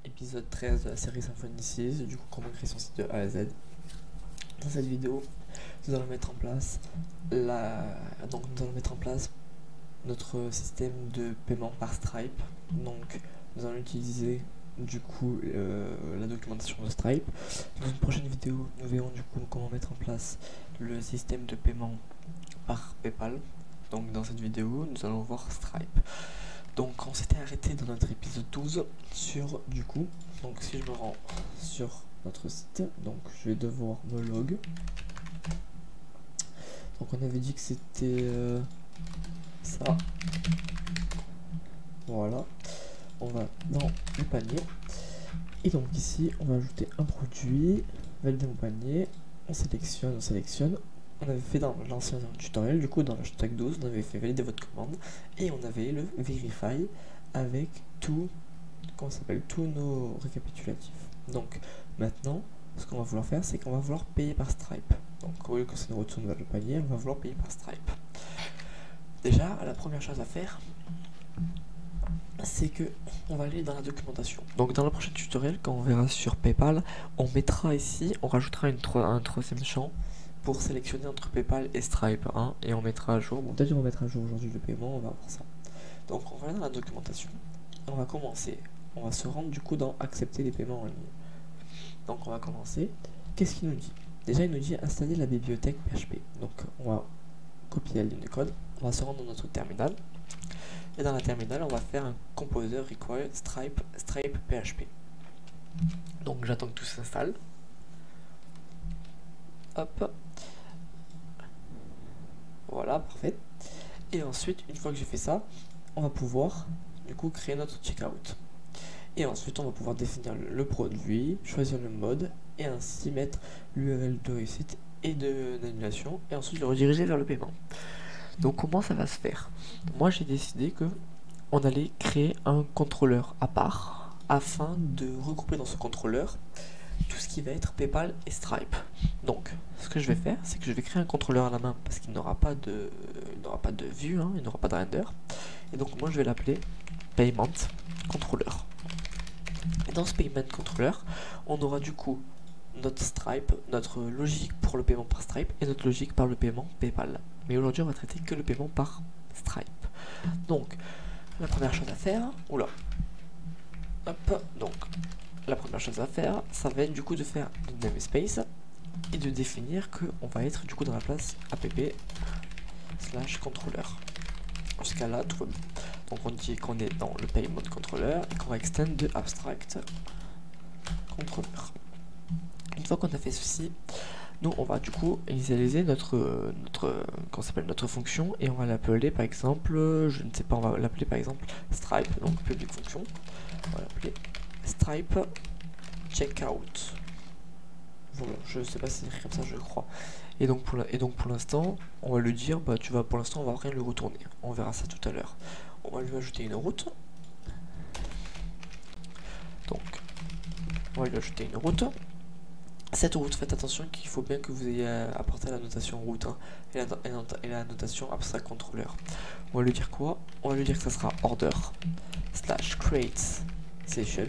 épisode 13 de la série Symfony 6, du coup comment créer son site de A à Z. Dans cette vidéo, nous allons mettre en place notre système de paiement par Stripe. Donc nous allons utiliser du coup la documentation de Stripe. Dans une prochaine vidéo, nous verrons du coup comment mettre en place le système de paiement par PayPal. Donc dans cette vidéo, nous allons voir Stripe. Donc on s'était arrêté dans notre épisode 12 sur du coup, donc si je me rends sur notre site, donc je vais devoir me log. Donc on avait dit que c'était ça. Voilà. On va dans le panier. Et donc ici on va ajouter un produit, valider mon panier, on sélectionne. On avait fait dans l'ancien tutoriel, du coup dans le hashtag 12, on avait fait valider votre commande et on avait le verify avec tous nos récapitulatifs. Donc maintenant, ce qu'on va vouloir faire, c'est qu'on va vouloir payer par Stripe. Donc au lieu que ça nous retourne vers le panier, on va vouloir payer par Stripe. Déjà, la première chose à faire, c'est que on va aller dans la documentation. Donc dans le prochain tutoriel, quand on verra sur PayPal, on mettra ici, on rajoutera un troisième champ pour sélectionner entre PayPal et Stripe, hein, et on mettra à jour. Bon, peut-être on va mettre à jour aujourd'hui le paiement, on va voir ça. Donc on va aller dans la documentation. On va commencer. On va se rendre du coup dans accepter les paiements en ligne. Donc on va commencer. Qu'est-ce qu'il nous dit? Déjà il nous dit installer la bibliothèque PHP. Donc on va copier la ligne de code. On va se rendre dans notre terminal. Et dans la terminale, on va faire un composer require stripe PHP. Donc j'attends que tout s'installe. Hop. Voilà, parfait. Et ensuite, une fois que j'ai fait ça, on va pouvoir du coup créer notre checkout. Et ensuite, on va pouvoir définir le produit, choisir le mode et ainsi mettre l'URL de réussite et d'annulation et ensuite le rediriger vers le paiement. Donc comment ça va se faire? Moi j'ai décidé que on allait créer un contrôleur à part afin de regrouper dans ce contrôleur tout ce qui va être PayPal et Stripe. Donc ce que je vais faire, c'est que je vais créer un contrôleur à la main parce qu'il n'aura pas de vue, hein, il n'aura pas de render. Et donc moi je vais l'appeler Payment Controller. Et dans ce Payment Controller, on aura du coup notre Stripe, notre logique pour le paiement par Stripe et notre logique par le paiement PayPal. Mais aujourd'hui, on va traiter que le paiement par Stripe. Donc, la première chose à faire, la première chose à faire, ça va être du coup de faire une namespace et de définir que on va être du coup dans la place app/controller. Jusqu'à là, tout va bien. Donc, on dit qu'on est dans le payment controller et qu'on va extend de abstract controller. Une fois qu'on a fait ceci, nous on va du coup initialiser notre fonction et on va l'appeler par exemple, je ne sais pas, on va l'appeler par exemple Stripe, donc public fonction. On va l'appeler Stripe checkout. Voilà, je sais pas si c'est écrit comme ça, je crois. Et donc pour l'instant, on va lui dire, pour l'instant on va rien lui retourner. On verra ça tout à l'heure. On va lui ajouter une route. Donc on va lui ajouter une route. Cette route, faites attention qu'il faut bien que vous ayez apporté la notation route, hein, et la notation abstract controller. On va lui dire quoi? On va lui dire que ça sera order /create session.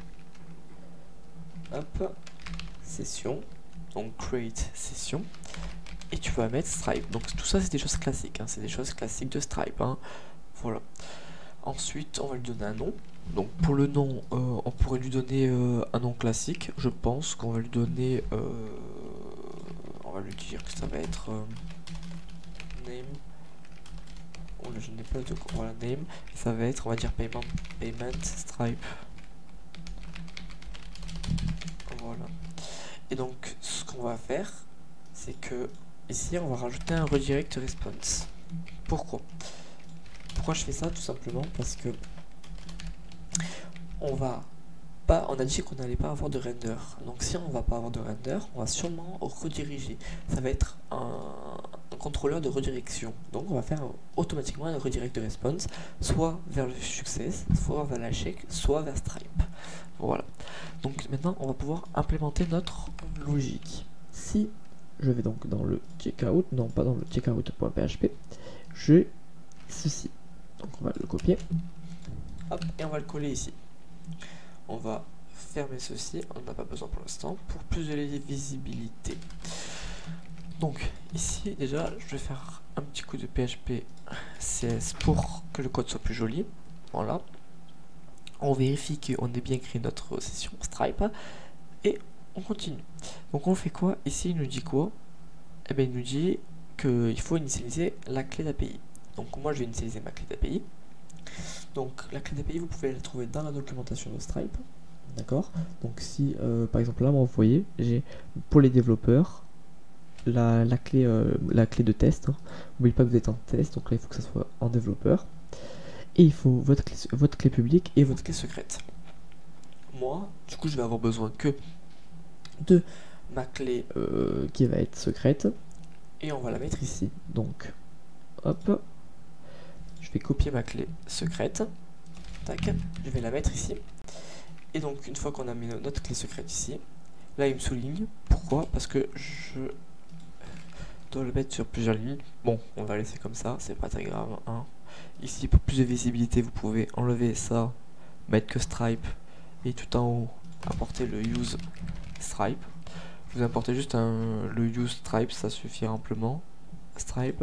Hop, session. Donc create session. Et tu vas mettre Stripe. Donc tout ça c'est des choses classiques, hein, c'est des choses classiques de Stripe, hein. Voilà. Ensuite, on va lui donner un nom. Donc pour le nom, on pourrait lui donner un nom classique. Je pense qu'on va lui donner, on va lui dire que ça va être name. Oh là, je n'ai pas de voilà name. Et ça va être, on va dire payment Stripe. Voilà. Et donc ce qu'on va faire, c'est que ici on va rajouter un redirect response. Pourquoi je fais ça? Tout simplement parce que on a dit qu'on n'allait pas avoir de render. Donc si on va pas avoir de render, on va sûrement rediriger. Ça va être un contrôleur de redirection. Donc on va faire automatiquement un redirect de response, soit vers le success, soit vers la check, soit vers Stripe. Voilà. Donc maintenant on va pouvoir implémenter notre logique. Si je vais donc dans le checkout, non pas dans le checkout.php, j'ai ceci. Donc on va le copier. Hop, et on va le coller ici. On va fermer ceci, on n'en a pas besoin pour l'instant, pour plus de visibilité. Donc ici déjà je vais faire un petit coup de PHP CS pour que le code soit plus joli. Voilà. On vérifie qu'on ait bien créé notre session Stripe et on continue. Donc on fait quoi? Ici il nous dit quoi? Eh bien il nous dit qu'il faut initialiser la clé d'API. Donc moi je vais initialiser ma clé d'API. Donc la clé d'API vous pouvez la trouver dans la documentation de Stripe. D'accord. Donc si par exemple là vous voyez j'ai pour les développeurs la clé de test. N'oubliez pas que vous êtes en test, donc là il faut que ça soit en développeur. Et il faut votre clé publique et votre clé secrète. Moi, du coup, je vais avoir besoin que de ma clé qui va être secrète. Et on va la mettre ici. Donc, hop. Je vais copier ma clé secrète. Tac. Je vais la mettre ici. Et donc, une fois qu'on a mis notre clé secrète ici, là, il me souligne. Pourquoi? Parce que je dois le mettre sur plusieurs lignes. Bon, on va laisser comme ça. C'est pas très grave, hein. Ici, pour plus de visibilité, vous pouvez enlever ça, mettre que Stripe, et tout en haut, importer le use Stripe. Vous importez juste le use Stripe, ça suffit amplement. Stripe,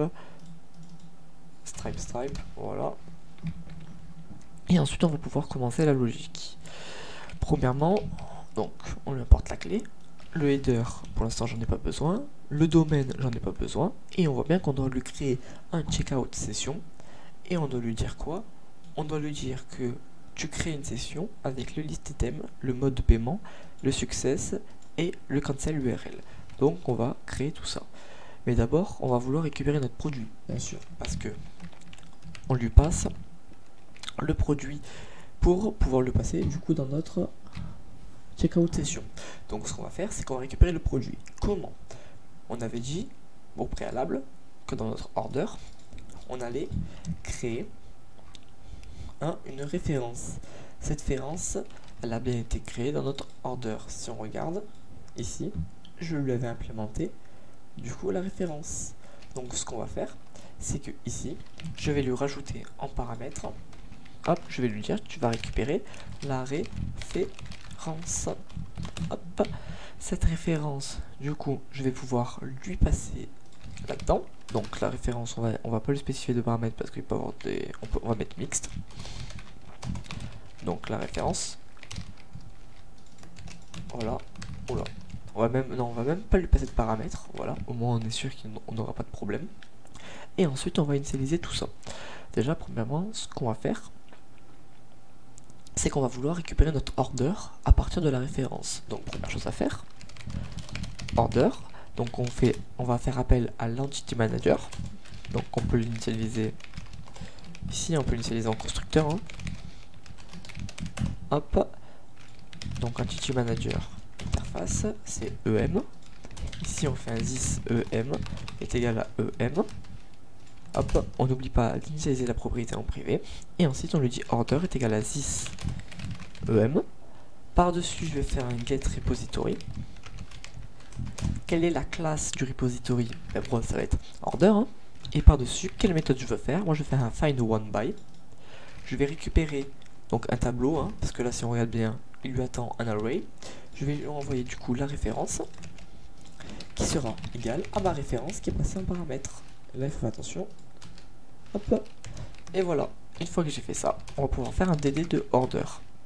voilà. Et ensuite, on va pouvoir commencer la logique. Premièrement, donc, on lui importe la clé. Le header, pour l'instant, j'en ai pas besoin. Le domaine, j'en ai pas besoin. Et on voit bien qu'on doit lui créer un checkout session. Et on doit lui dire quoi? On doit lui dire que tu crées une session avec le list item, le mode de paiement, le success et le cancel URL. Donc on va créer tout ça. Mais d'abord, on va vouloir récupérer notre produit, bien sûr, parce que on lui passe le produit pour pouvoir le passer du coup dans notre checkout session. Donc ce qu'on va faire, c'est qu'on va récupérer le produit. Comment? On avait dit au préalable que dans notre order, on allait créer une référence. Cette référence, elle a bien été créée dans notre order. Si on regarde ici, je lui avais implémenté du coup la référence. Donc ce qu'on va faire, c'est que ici, je vais lui rajouter en paramètre. Hop, je vais lui dire tu vas récupérer la référence. Hop, cette référence, du coup, je vais pouvoir lui passer là-dedans. Donc la référence, on va pas lui spécifier de paramètres parce qu'il peut avoir des. On va mettre mixte. Donc la référence. Voilà. Oula. On va même pas lui passer de paramètres. Voilà. Au moins on est sûr qu'on n'aura pas de problème. Et ensuite on va initialiser tout ça. Déjà premièrement, ce qu'on va faire, c'est qu'on va vouloir récupérer notre order à partir de la référence. Donc première chose à faire, order. Donc on va faire appel à l'entity manager. Donc on peut l'initialiser ici, on peut l'initialiser en constructeur. Hein. Hop. Donc entity manager interface, c'est EM. Ici on fait un this EM est égal à EM. Hop, on n'oublie pas d'initialiser la propriété en privé. Et ensuite on lui dit order est égal à this EM. Par-dessus je vais faire un get repository. Quelle est la classe du repository? Ben, bon, ça va être order. Hein. Et par-dessus, quelle méthode je veux faire? Moi, je vais faire un find one by. Je vais récupérer donc un tableau, hein, parce que là, si on regarde bien, il lui attend un array. Je vais lui envoyer du coup la référence qui sera égale à ma référence qui est passée en paramètre. Là, il faut faire attention. Hop. Et voilà. Une fois que j'ai fait ça, on va pouvoir faire un DD de order.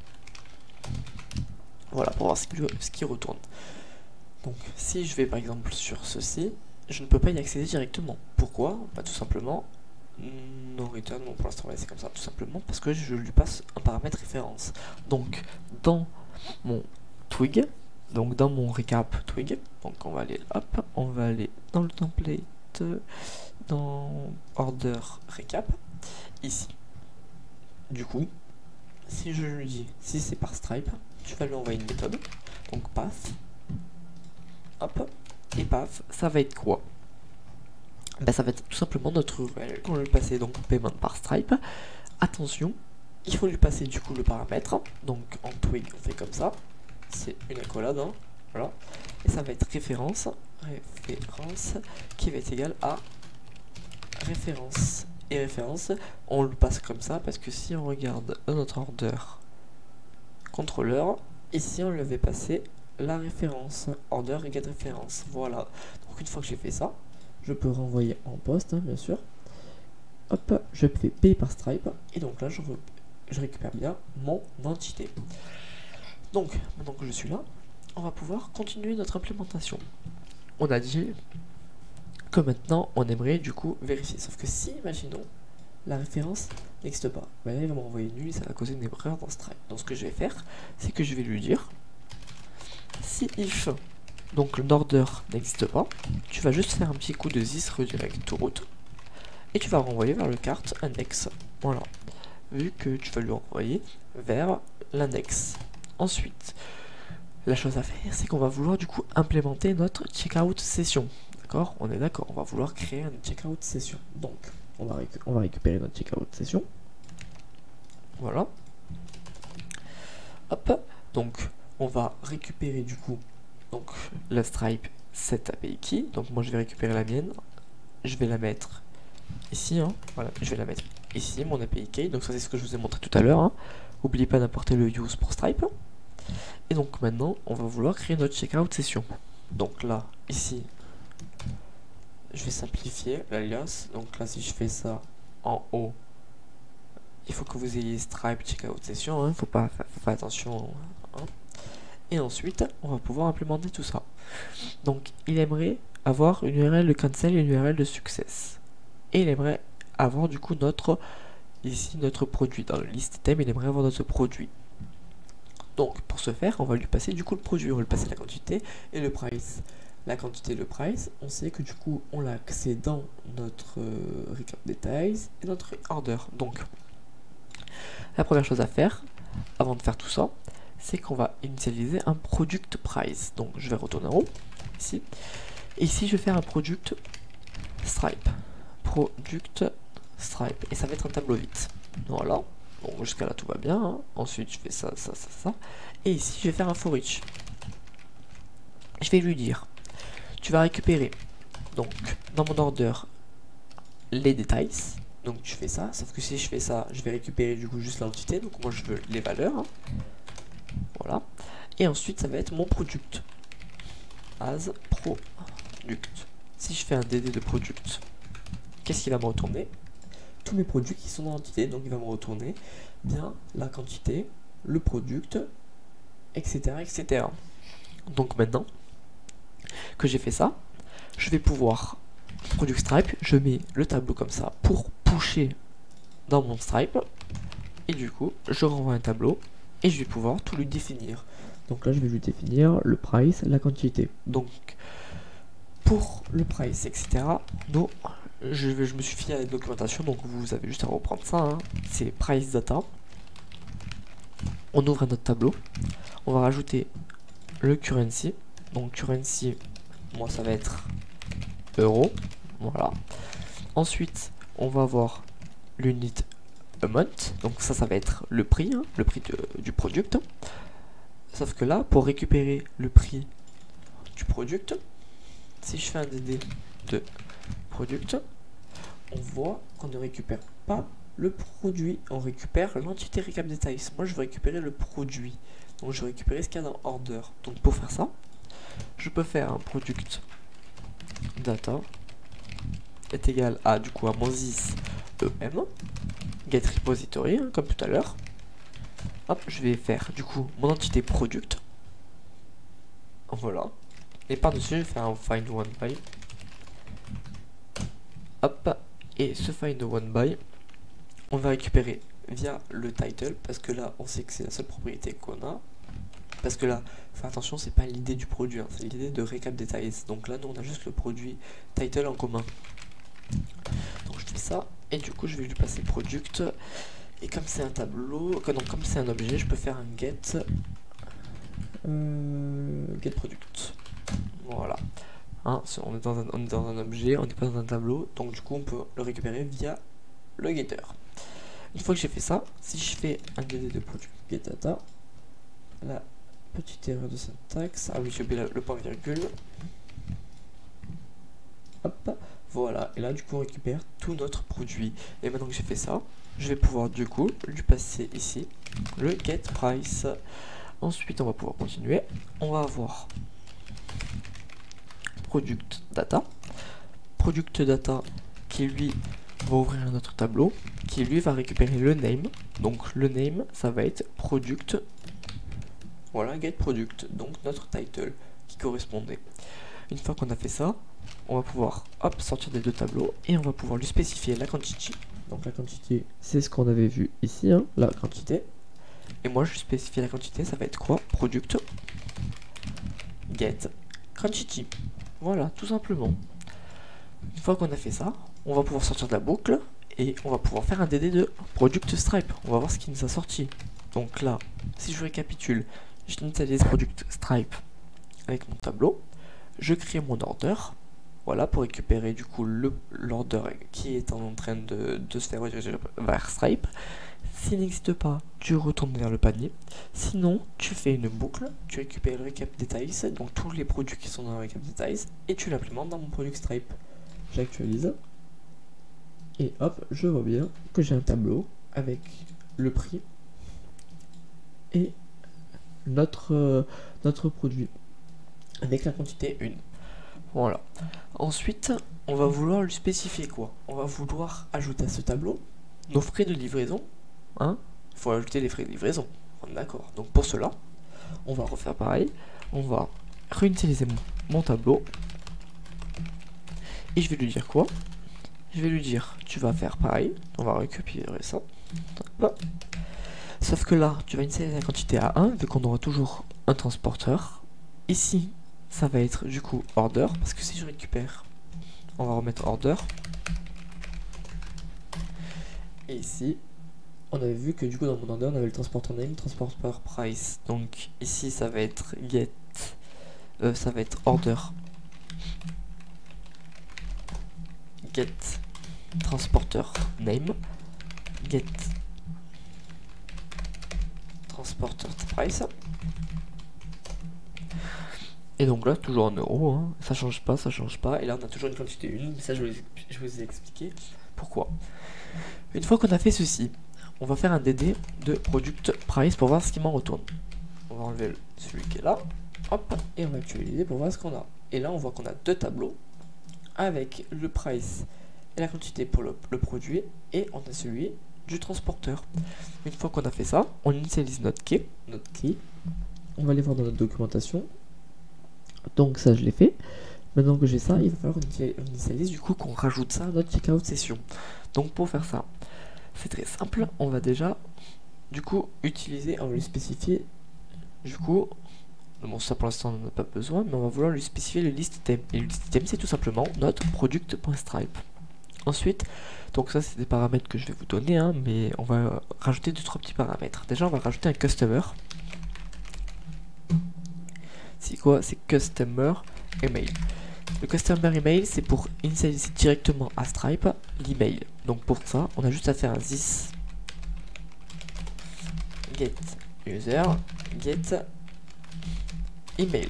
Voilà, pour voir ce qui retourne. Donc si je vais par exemple sur ceci, je ne peux pas y accéder directement. Pourquoi? Bah, tout simplement, no return, bon, pour l'instant on va laisser comme ça, tout simplement parce que je lui passe un paramètre référence. Donc dans mon twig, donc dans mon recap twig, donc on va aller, hop, on va aller dans le template, dans order recap, ici. Du coup, si je lui dis, si c'est par Stripe, tu vas lui envoyer une méthode, donc path. Hop, et paf, ça va être quoi? Ben, ça va être tout simplement notre URL qu'on va lui passer donc payment par Stripe. Attention, il faut lui passer du coup le paramètre. Donc en twig, on fait comme ça. C'est une accolade, hein, voilà. Et ça va être référence qui va être égale à référence. Et référence, on le passe comme ça parce que si on regarde notre order contrôleur, ici on lui avait passé la référence, order et get référence, voilà. Donc une fois que j'ai fait ça, je peux renvoyer en poste, hein, bien sûr. Hop, je fais payer par Stripe, et donc là je récupère bien mon entité. Donc, maintenant que je suis là, on va pouvoir continuer notre implémentation. On a dit que maintenant on aimerait du coup vérifier, sauf que si, imaginons, la référence n'existe pas, ben là il va m'envoyer nul et ça va causer une erreur dans Stripe. Donc ce que je vais faire, c'est que je vais lui dire si if donc l'order n'existe pas, tu vas juste faire un petit coup de this redirect to route et tu vas renvoyer vers le cart index. Voilà, vu que tu vas lui renvoyer vers l'index. Ensuite, la chose à faire, c'est qu'on va vouloir du coup implémenter notre checkout session. D'accord? On est d'accord, on va vouloir créer une checkout session. Donc, on va récupérer notre checkout session. Voilà. Hop. Donc, on va récupérer du coup donc la Stripe set API key. Donc, moi je vais récupérer la mienne. Je vais la mettre ici. Hein. Voilà, je vais la mettre ici, mon API key. Donc, ça c'est ce que je vous ai montré tout à l'heure. Hein. N'oubliez pas d'importer le use pour Stripe. Et donc maintenant, on va vouloir créer notre checkout session. Donc là, ici, je vais simplifier l'alias. Donc là, si je fais ça en haut, il faut que vous ayez Stripe checkout session. Hein. Faut pas attention. Hein. Et ensuite, on va pouvoir implémenter tout ça. Donc, il aimerait avoir une URL de cancel et une URL de success. Et il aimerait avoir du coup notre produit. Dans le list item, il aimerait avoir notre produit. Donc pour ce faire, on va lui passer du coup le produit, on va lui passer la quantité et le price. La quantité et le price, on sait que du coup on l'a accès dans notre recap details et notre order. Donc la première chose à faire, avant de faire tout ça, c'est qu'on va initialiser un product price. Donc je vais retourner en haut, ici. Et ici je vais faire un product stripe. Product stripe. Et ça va être un tableau vide. Voilà. Bon, jusqu'à là tout va bien. Hein. Ensuite, je fais ça, ça, ça, ça. Et ici, je vais faire un for each. Je vais lui dire, tu vas récupérer, donc, dans mon order, les détails. Donc, tu fais ça. Sauf que si je fais ça, je vais récupérer du coup juste l'entité. Donc, moi, je veux les valeurs. Hein. Voilà. Et ensuite, ça va être mon product. As product. Si je fais un DD de product, qu'est-ce qu'il va me retourner? Tous mes produits qui sont dans l'entité, donc il va me retourner bien la quantité, le product, etc. etc. Donc maintenant que j'ai fait ça, je vais pouvoir product stripe, je mets le tableau comme ça pour pusher dans mon stripe et du coup je renvoie un tableau et je vais pouvoir tout lui définir. Donc là je vais lui définir le price, la quantité. Donc pour le price, etc. Donc je me suis fié à la documentation, donc vous avez juste à reprendre ça. Hein. C'est price data. On ouvre un autre tableau. On va rajouter le currency. Donc currency, moi ça va être euro. Voilà. Ensuite, on va avoir l'unit amount. Donc ça va être le prix, hein, le prix du product. Sauf que là, pour récupérer le prix du product, si je fais un DD de product, on voit qu'on ne récupère pas le produit, on récupère l'entité recap details. Moi je veux récupérer le produit, donc je vais récupérer ce qu'il y a dans order. Donc pour faire ça, je peux faire un product data est égal à du coup à mon this em get repository, hein, comme tout à l'heure. Hop, je vais faire du coup mon entité product. Voilà. Et par-dessus, je vais faire un find one by. Hop. Et ce find one by, on va récupérer via le title, parce que là, on sait que c'est la seule propriété qu'on a. Parce que là, faire attention, c'est pas l'idée du produit, hein, c'est l'idée de recap details. Donc là, nous, on a juste le produit title en commun. Donc je fais ça, et du coup, je vais lui passer product. Et comme c'est un tableau, donc comme c'est un objet, je peux faire un get product. Voilà. Hein, on est dans un objet, on n'est pas dans un tableau, donc du coup on peut le récupérer via le getter. Une fois que j'ai fait ça, si je fais un DD de product get data, la petite erreur de syntaxe, ah oui j'ai oublié le point virgule, hop, voilà, et là du coup on récupère tout notre produit. Et maintenant que j'ai fait ça, je vais pouvoir du coup lui passer ici le get price. Ensuite, on va pouvoir continuer. On va avoir product data. Product data qui lui va ouvrir un autre tableau, qui lui va récupérer le name. Donc le name, ça va être product. Voilà, get product, donc notre title qui correspondait. Une fois qu'on a fait ça, on va pouvoir hop, sortir des deux tableaux et on va pouvoir lui spécifier la quantity. Donc la quantité, c'est ce qu'on avait vu ici, hein, la quantité. Et moi, je spécifie la quantité, ça va être quoi? Product get quantity. Voilà, tout simplement. Une fois qu'on a fait ça, on va pouvoir sortir de la boucle et on va pouvoir faire un DD de product stripe. On va voir ce qui nous a sorti. Donc là, si je récapitule, j'initialise product stripe avec mon tableau. Je crée mon order. Voilà, pour récupérer du coup l'order qui est en train de se faire rediriger vers stripe. S'il n'existe pas, tu retournes vers le panier. Sinon, tu fais une boucle, tu récupères le recap details, donc tous les produits qui sont dans le recap details, et tu l'implémentes dans mon product stripe. J'actualise. Et hop, je vois bien que j'ai un tableau avec le prix et notre produit avec la quantité 1. Voilà. Ensuite, on va vouloir lui spécifier quoi? On va vouloir ajouter à ce tableau nos frais de livraison. Hein? Il faut ajouter les frais de livraison. D'accord. Donc pour cela, on va refaire pareil. On va réutiliser mon tableau. Et je vais lui dire quoi? Je vais lui dire, tu vas faire pareil. On va récupérer ça. Hop. Sauf que là, tu vas insérer la quantité à 1, vu qu'on aura toujours un transporteur. Ici, ça va être du coup order, parce que si je récupère, on va remettre order. Et ici, on avait vu que du coup dans mon order, on avait le transporteur name, transporteur price. Donc ici, ça va être get, ça va être order. Get transporteur name, get transporteur price. Et donc là, toujours en euros, hein. Ça change pas, ça change pas. Et là, on a toujours une quantité 1, mais ça, je vous ai expliqué pourquoi. Une fois qu'on a fait ceci, on va faire un DD de product price pour voir ce qui m'en retourne. On va enlever celui qui est là, hop, et on va actualiser pour voir ce qu'on a. Et là, on voit qu'on a deux tableaux avec le price et la quantité pour le produit, et on a celui du transporteur. Une fois qu'on a fait ça, on initialise notre key. On va aller voir dans notre documentation. Donc ça, je l'ai fait. Maintenant que j'ai ça, il va falloir qu'on initialise du coup qu'on rajoute ça à notre checkout session. Donc pour faire ça, c'est très simple. On va déjà du coup utiliser, on va lui spécifier du coup, bon ça pour l'instant on n'en a pas besoin, mais on va vouloir lui spécifier le list item. Et le list item c'est tout simplement notre product.stripe. Ensuite, donc ça c'est des paramètres que je vais vous donner, hein, mais on va rajouter 2-3 petits paramètres. Déjà on va rajouter un customer. C'est quoi? C'est customer email. Le customer email, c'est pour initialiser directement à Stripe l'email. Donc pour ça, on a juste à faire un this get user get email.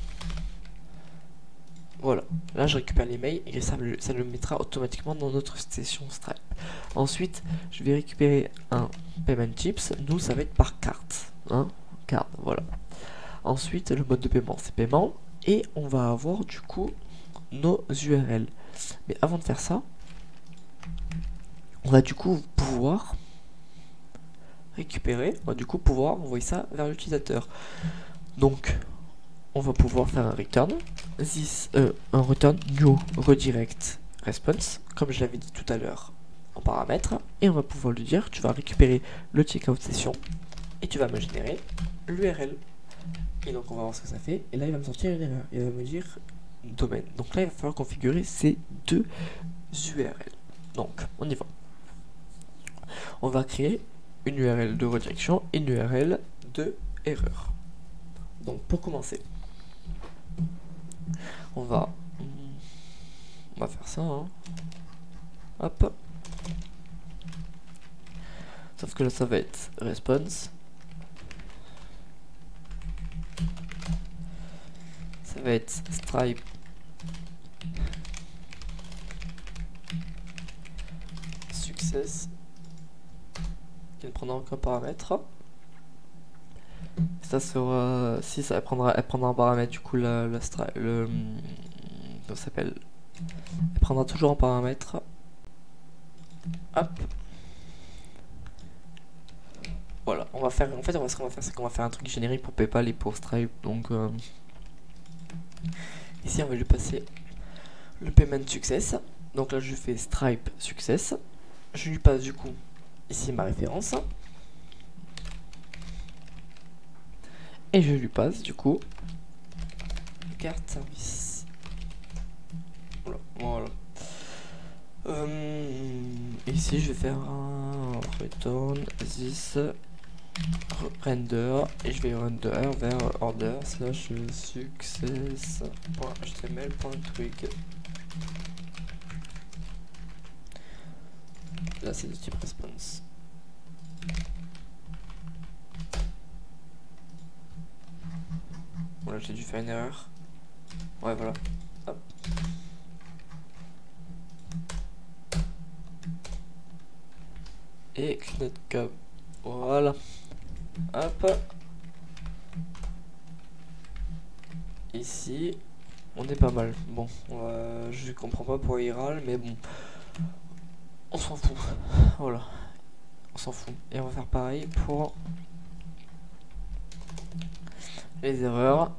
Voilà, là je récupère l'email et ça le mettra automatiquement dans notre session Stripe. Ensuite, je vais récupérer un payment chips. Nous, ça va être par carte, hein, carte, voilà. Ensuite, le mode de paiement, c'est paiement. Et on va avoir du coup nos URL. Mais avant de faire ça, on va du coup pouvoir récupérer, on va du coup pouvoir envoyer ça vers l'utilisateur. Donc, on va pouvoir faire un return, un return new redirect response, comme je l'avais dit tout à l'heure en paramètre. Et on va pouvoir lui dire, tu vas récupérer le checkout session et tu vas me générer l'URL. Et donc on va voir ce que ça fait. Et là il va me sortir une erreur. Il va me dire domaine. Donc là il va falloir configurer ces deux URL. Donc on y va. On va créer une URL de redirection et une URL de erreur. Donc pour commencer, on va faire ça. Hein. Hop. Sauf que là ça va être response. Ça va être Stripe success qui ne prendra aucun paramètre. Ça sera, si ça elle prendra un paramètre, du coup comment ça s'appelle, elle prendra toujours un paramètre. Hop. Voilà, on va faire, en fait, ce qu'on va faire, c'est qu'on va faire un truc générique pour PayPal et pour Stripe. Donc, ici, on va lui passer le payment success. Donc là, je fais Stripe success. Je lui passe du coup ici ma référence. Et je lui passe du coup carte service. Voilà. Ici, je vais faire un return this render et je vais render vers order slash success.html.twig. Là, c'est de type response. Voilà, j'ai dû faire une erreur. Ouais, voilà. Hop. Et connect cap. Voilà. Hop. Ici, on est pas mal. Bon, je comprends pas pourquoi il râle, mais bon. On s'en fout. Voilà. On s'en fout. Et on va faire pareil pour les erreurs.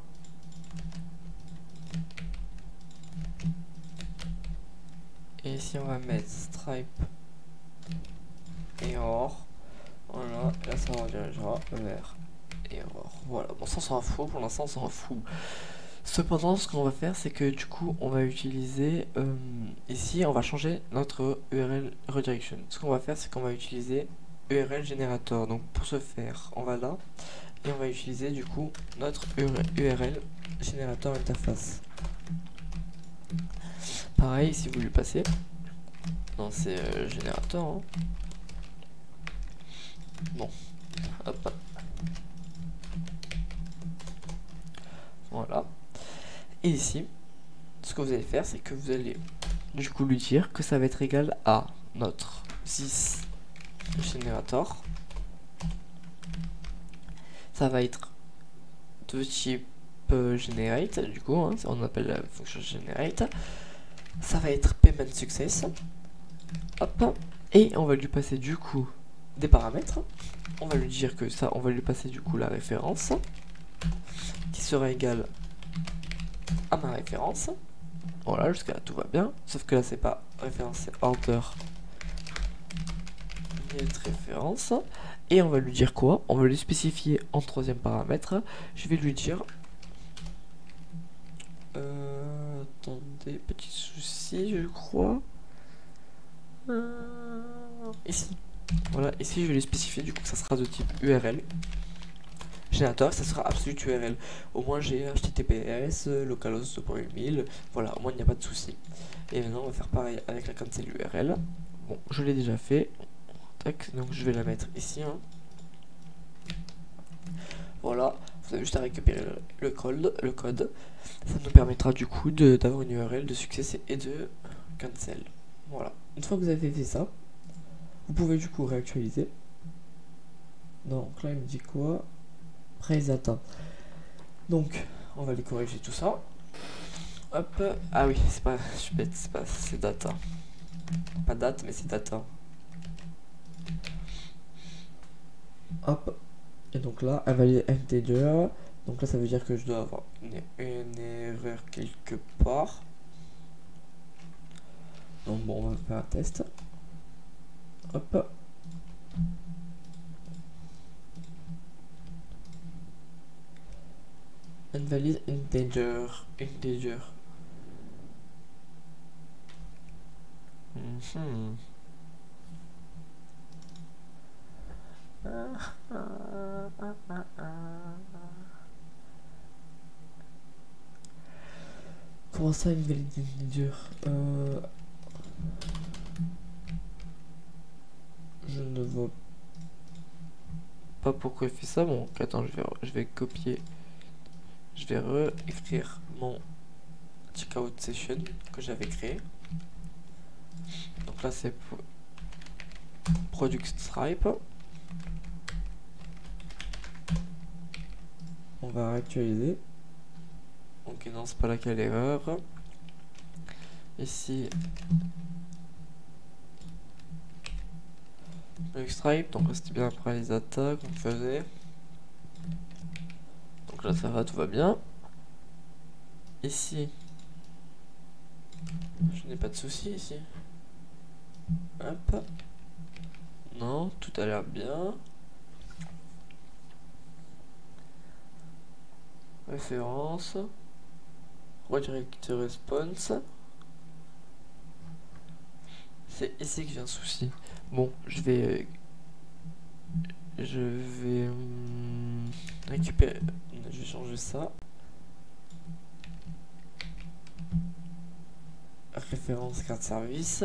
Et ici, on va mettre stripe error. Voilà. Là, ça redirigera vers error. Voilà. Bon, ça, on s'en fout. Pour l'instant, on s'en fout. Cependant, ce qu'on va faire, c'est que du coup, on va utiliser ici, on va changer notre URL redirection. Ce qu'on va faire, c'est qu'on va utiliser URL generator. Donc, pour ce faire, on va là et on va utiliser du coup notre URL generator interface. Pareil, si vous lui passez dans ces générateurs. Hein. Bon, hop. Voilà. Et ici, ce que vous allez faire, c'est que vous allez du coup lui dire que ça va être égal à notre this generator. Ça va être de type generate, du coup, hein, on appelle la fonction generate. Ça va être payment success. Hop. Et on va lui passer du coup des paramètres. On va lui dire que ça, on va lui passer du coup la référence qui sera égale à ma référence. Voilà, jusqu'à là tout va bien. Sauf que là c'est pas référence, c'est order get référence. Et on va lui dire quoi? On va lui spécifier en troisième paramètre. Je vais lui dire attendez, petit souci je crois. Ici. Voilà, ici je vais lui spécifier du coup que ça sera de type URL. Générateur, ça sera absolute URL. Au moins j'ai HTTPS, localhost 2.8000, voilà, au moins il n'y a pas de souci. Et maintenant on va faire pareil avec la cancel URL. Bon, je l'ai déjà fait. Tac, donc je vais la mettre ici. Hein. Voilà, vous avez juste à récupérer le code. Ça nous permettra du coup d'avoir une URL de succès et de cancel. Voilà. Une fois que vous avez fait ça, vous pouvez du coup réactualiser. Donc là il me dit quoi? Price data. Donc on va aller corriger tout ça. Hop. Ah oui, c'est pas, je suis bête, c'est data. Pas date, mais c'est data. Hop. Et donc là, elle valide integer. Donc là, ça veut dire que je dois avoir une erreur quelque part. Donc bon, on va faire un test. Hop. Invalid integer. Comment ça, invalid integer? Je ne vois pas pourquoi il fait ça. Bon, attends, je vais copier. Je vais réécrire mon checkout session que j'avais créé. Donc là, c'est pour product stripe. va réactualiser. Ok, non, c'est pas là qu'il y a l'erreur. Ici, le Stripe, donc là c'était bien après les attaques qu'on faisait. Donc là ça va, tout va bien. Ici, je n'ai pas de soucis ici. Hop. Non, tout a l'air bien. Référence. Redirect response. C'est ici qu'il y a un souci. Bon, je vais récupérer. Je vais changer ça. Référence carte service.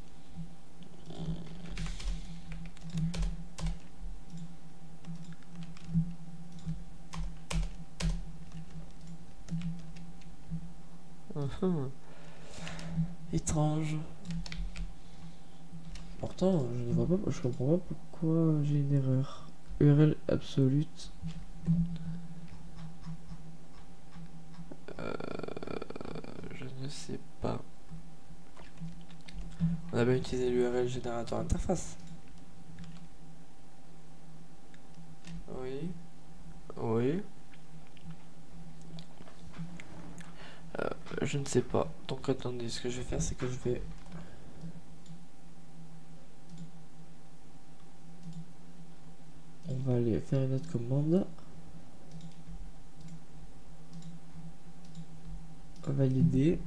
Étrange. Pourtant, je ne vois pas, je comprends pas pourquoi j'ai une erreur. URL absolute. Je ne sais pas. On a bien utilisé l'URL générateur interface. Oui. Oui. Je ne sais pas. Donc attendez, ce que je vais faire, c'est que je vais... On va aller faire une autre commande. Valider.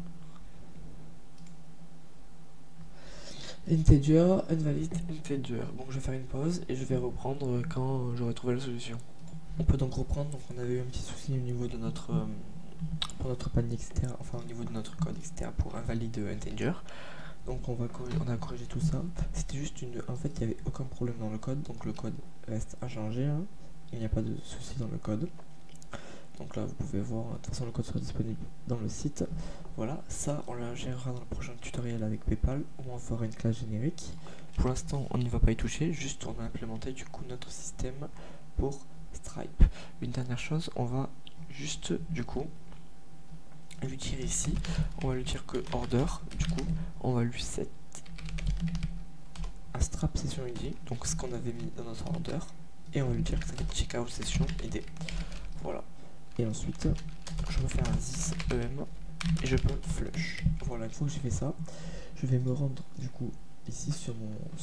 Integer, invalid, integer. Bon, je vais faire une pause et je vais reprendre quand j'aurai trouvé la solution. On peut donc reprendre. Donc on avait eu un petit souci au niveau de notre... pour notre panier externe, enfin au niveau de notre code externe pour invalide integer. Donc on a corrigé tout ça. C'était juste une... En fait, il n'y avait aucun problème dans le code. Donc le code reste inchangé. Hein. Il n'y a pas de souci dans le code. Donc là, vous pouvez voir. De toute façon, le code sera disponible dans le site. Voilà. Ça, on le gérera dans le prochain tutoriel avec PayPal où on fera une classe générique. Pour l'instant, on n'y va pas y toucher. Juste, on a implémenté du coup notre système pour Stripe. Une dernière chose, on va juste du coup lui dire ici, on va lui dire que order, du coup, on va lui set un strap session ID, donc ce qu'on avait mis dans notre order, et on va lui dire que ça va être checkout session ID. Voilà. Et ensuite, je vais faire un this em et je peux flush. Voilà, une fois que j'ai fait ça, je vais me rendre du coup ici sur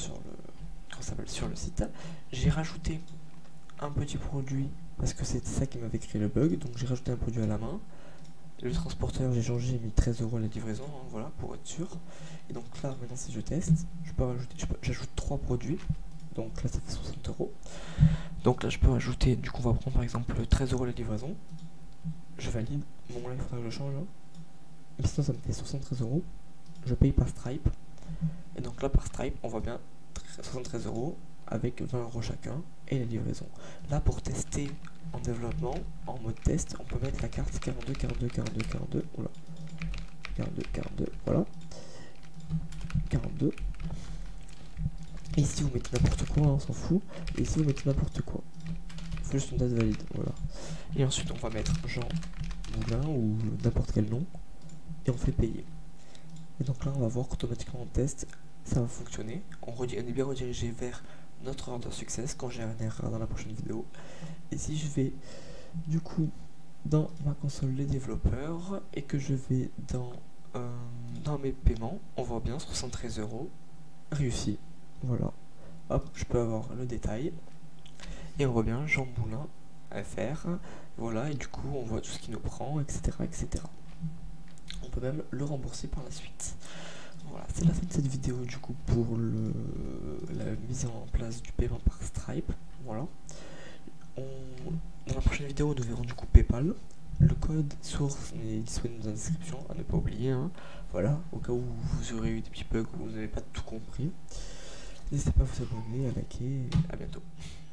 le site. J'ai rajouté un petit produit parce que c'était ça qui m'avait créé le bug, donc j'ai rajouté un produit à la main. Le transporteur, j'ai changé, j'ai mis 13 € la livraison, hein, voilà, pour être sûr. Et donc là, maintenant, si je teste, je peux rajouter, j'ajoute 3 produits. Donc là, ça fait 60 €. Donc là, je peux rajouter, du coup, on va prendre par exemple 13 € la livraison. Je valide. Bon, là, il faudra que je le change. Hein. Mais sinon, ça me fait 73 €. Je paye par Stripe. Et donc là, par Stripe, on voit bien 73 € avec 20 € chacun et la livraison. Là, pour tester en développement, en mode test, on peut mettre la carte 42, 42, 42, 42. Oula. 42, 42, voilà. 42. Et ici, vous mettez n'importe quoi, hein, on s'en fout. Et ici, vous mettez n'importe quoi. Il faut juste une date valide, voilà. Et ensuite, on va mettre Jean Moulin ou n'importe quel nom. Et on fait payer. Et donc là, on va voir qu'automatiquement, en test, ça va fonctionner. On est bien redirigé vers notre order success quand j'ai un erreur dans la prochaine vidéo. Et si je vais du coup dans ma console les développeurs et que je vais dans mes paiements, on voit bien 73 € réussi. Voilà. Hop, je peux avoir le détail. Et on voit bien Jean Moulin FR. Voilà, et du coup on voit tout ce qui nous prend, etc. etc. On peut même le rembourser par la suite. Voilà, c'est la fin de cette vidéo du coup pour la mise en place du paiement par Stripe. Voilà. Dans la prochaine vidéo, nous verrons du coup PayPal. Le code source est disponible dans la description, à ne pas oublier. Hein. Voilà, au cas où vous aurez eu des petits bugs ou vous n'avez pas tout compris. N'hésitez pas à vous abonner, à liker. À bientôt.